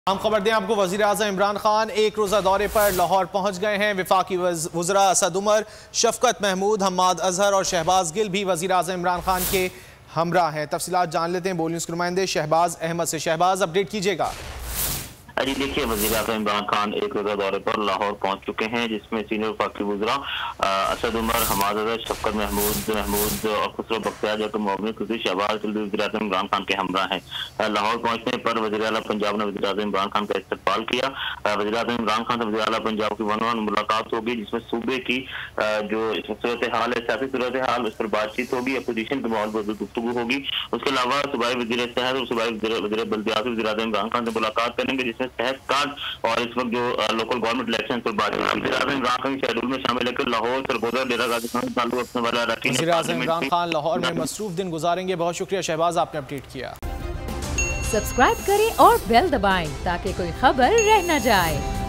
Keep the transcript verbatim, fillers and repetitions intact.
हम खबर दें आपको, वज़ीर आज़म इमरान खान एक रोज़ा दौरे पर लाहौर पहुंच गए हैं। वफाकी वज़रा असद उमर, शफकत महमूद, हम्माद अजहर और शहबाज गिल भी वज़ीर आज़म इमरान खान के हमरा हैं। तफसीलात जान लेते हैं बोल न्यूज़ के नुमाइंदे शहबाज अहमद से। शहबाज, अपडेट कीजिएगा। जी देखिए, वज़ीर आज़म इमरान खान एक रोज़ा दौरे पर लाहौर पहुंच चुके हैं, जिसमें सीनियर वफाकी वज़रा असद उमर, हम्माद अजहर, शफकत महमूद महमूद और खुसरो बख्तियार जो मोमिन खुशी शहबाज वज़ीर आज़म इमरान खान के हमरा हैं। लाहौर पहुंचने पर वज़ीर आला पंजाब ने वज़ीर आज़म इमरान खान का इस्तकबाल किया। वज़ीर आज़म इमरान खान से वज़ीर आला पंजाब की वन वन मुलाकात होगी, जिसमें सूबे की जो सूरत हाल है, सियासी सूरत हाल, उस पर बातचीत होगी, अपोजिशन के माहौल पर गुफ्तगू होगी। उसके अलावा सूबाई वज़ीर सेहत और सूबाई वज़ीर बल्दियात वज़ीर आज़म इमरान खान से मुलाकात करेंगे, जिसमें सेहत कार्ड और इस वक्त जो लोकल गवर्नमेंट इलेक्शन पर बात वज़ीर आज़म इमरान खान के शेड्यूल में शामिल है कि लाहौर सरगोदा डेरा गाजी खान ताल्लुक रखने वाला वज़ीर आज़म इमरान खान लाहौर में मसरूफ दिन गुजारेंगे। बहुत शुक्रिया शहबाज, आपने अपडेट किया। सब्सक्राइब करें और बेल दबाएं ताकि कोई खबर रह न जाए।